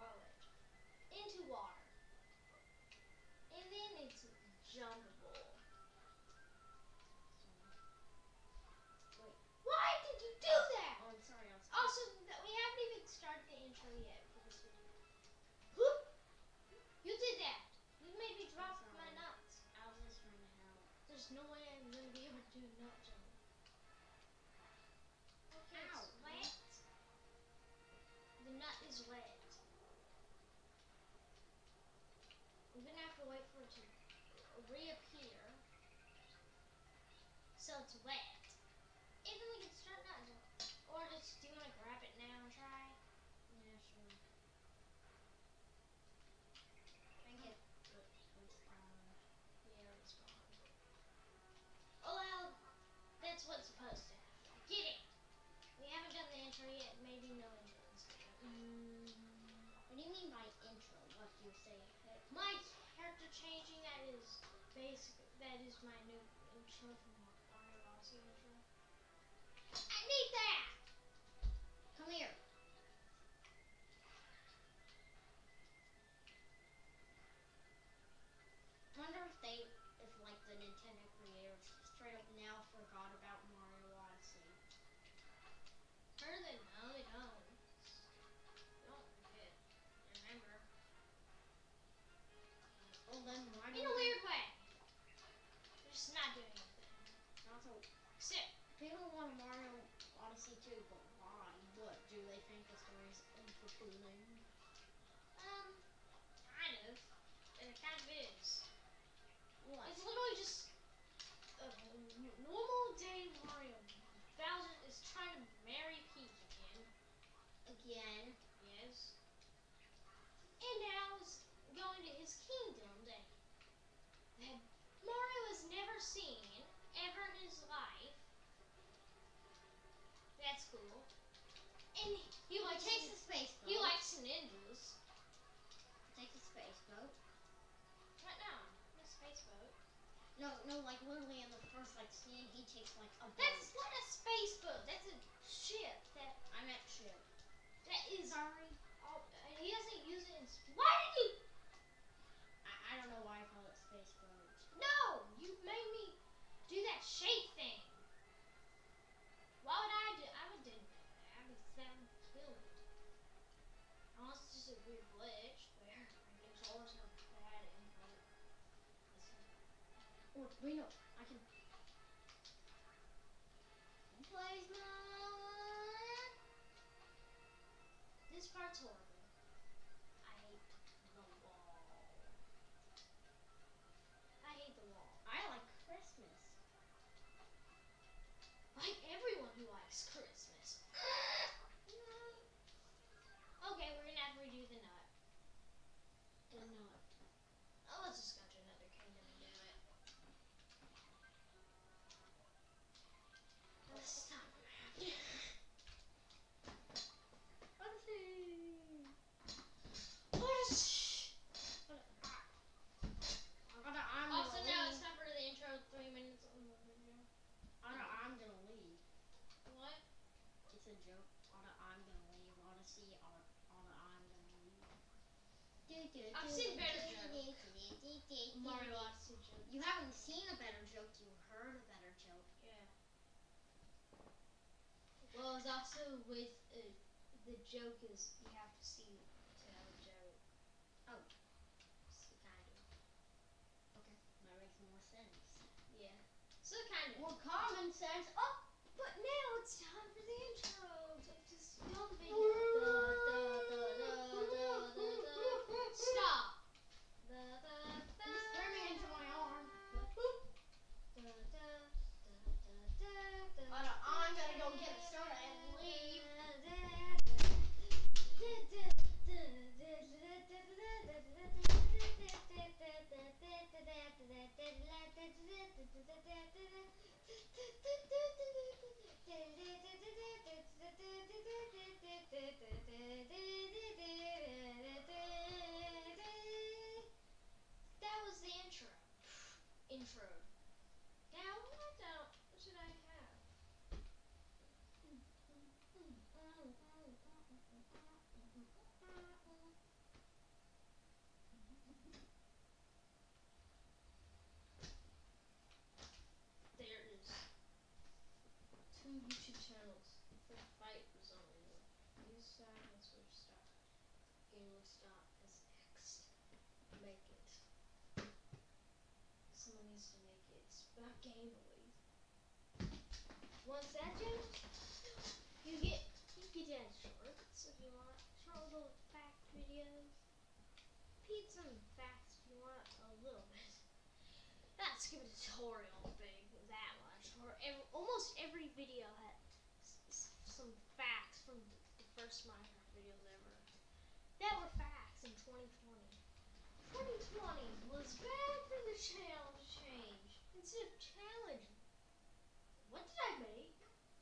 ledge into water. And then it's jumpable. Wait. Why did you do that? Oh, I'm sorry. Also, we haven't even started the intro yet for this video. Whoop! You did that. You made me drop my nuts. I was just trying to help. There's no way I'm going to be able to do a nut jump. Okay, Ow, it's wet. The nut is wet. We're going to have to wait for it to reappear. So it's wet. And then we can start nut jump. Or just, do you want to grab it now and try? Yeah, sure. Thank you. Respawn. Yeah, respawn. Oh well, that's what's supposed to happen. Get it! We haven't done the intro yet. Maybe no intro this video. What do you mean by intro? What do you say? My character changing, that is my new intro from Mario Odyssey intro. I need that! Come here. I wonder if like the Nintendo creators straight up now forgot about Mario Odyssey. Apparently, no, they don't. They don't forget. Remember. Well then, why In a weird way. They're just not doing anything. Also, Sit. people want Mario Odyssey too, but why? What, do they think the story's unfulfilling? Kind of. It kind of is. What? It's literally just a normal day Mario. Bowser is trying to marry Peach again. Again? Yes. And now is going to his kingdom that Mario has never seen ever in his life. That's cool. And he likes takes a space boat. He likes ninjas. Takes a space boat. Right now, a space boat. No, like literally in the first like scene, he takes like a boat. That's not a space boat. That's a ship. That I meant ship. That is. Sorry. Oh, he doesn't use it in. Why did you? I don't know why I call it space boat. No, you made me do that shake thing. Why would I do? I would do that because that would kill it. Unless it's just a weird glitch where there's always no bad input. Or wait, no, I can. Plays mode. This part's horrible. I hate the wall. I hate the wall. I like Christmas. Like everyone who likes Christmas. Okay, we're gonna have to redo the nut. The nut. Oh, let's just go to another kingdom and do it. Stop. Also, now it's time for the intro. 3 minutes on the video. I'm gonna leave. What? It's a joke. I'm gonna leave. Odyssey. I'm gonna leave. I've seen better jokes. Mario Odyssey joke. You haven't seen a better joke. You heard a better joke. Yeah. Well, it's also with the joke is you have to see to have a joke. Oh. So kind of. Okay. That makes more sense. Yeah. So kind of. More common sense. Oh. But now it's time for the intro. Just film the video. Stop. Just threw me into my arm. I'm gonna go get a soda and leave. Gameless.sx. Make it. Someone needs to make it. It's about Game Boys. Once that done, you get that shorts if you want. Short little fact videos. Repeat some facts if you want a little bit. Not skip a tutorial thing that much. Or almost every video had some facts from the first Minecraft videos ever. That were facts in 2020. 2020 was bad for the channel to change. Instead of challenging. What did I make?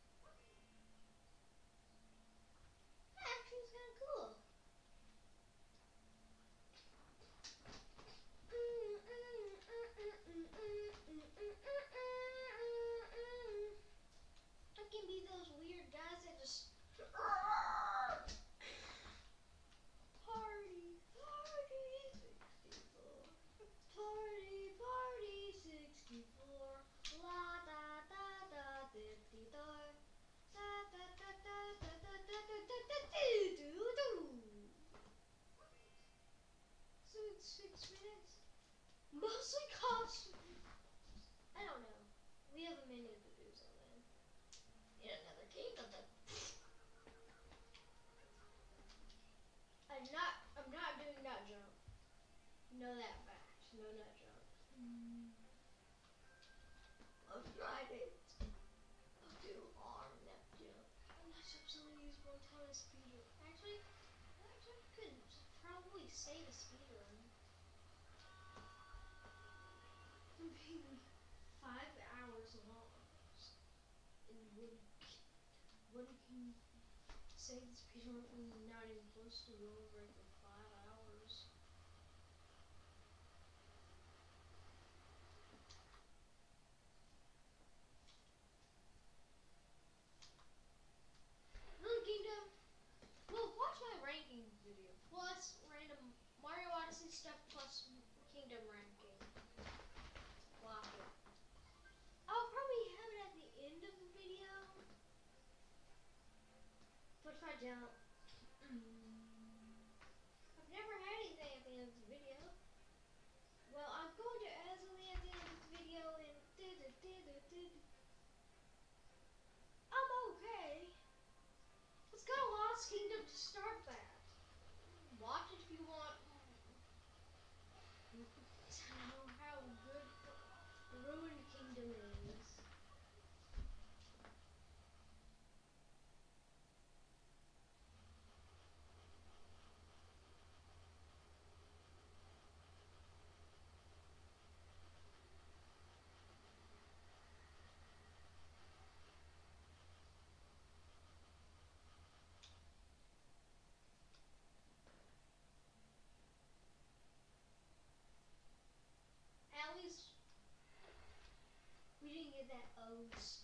That actually was kind of cool. I can be those weird guys that just party 64. La da da da dee da da da da da da da da da da da So it's 6 minutes. Mostly costume. I don't know. We have a menu to do something. Need another kingdom then. I'm not doing nut jump. Know that fact. No nut jump. I've tried it. I'll do arm nut jump. Nut jump's only used one time in a speedrun. Actually, nut jump could probably save a speedrun. Maybe 5 hours long. And one can save the speedrun when you're not even close to go over it for 5 hours. Little Kingdom. Well, watch my ranking video. Plus random Mario Odyssey stuff plus Kingdom ranking. Watch it. I'll probably have it at the end of the video. But if I don't, I've never had anything at the end of the video. Well, I'm going to add something at the end of the video and I'm okay. Let's go to Lost Kingdom to start that. Watch it if you want. Know how good Ruined Kingdom is. At least we didn't get that O